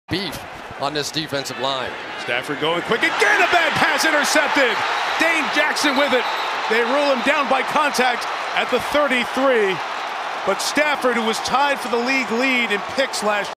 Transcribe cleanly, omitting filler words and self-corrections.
beef on this defensive line. Stafford going quick again, a bad pass intercepted. Dane Jackson with it. They rule him down by contact at the 33. But Stafford, who was tied for the league lead in picks last year.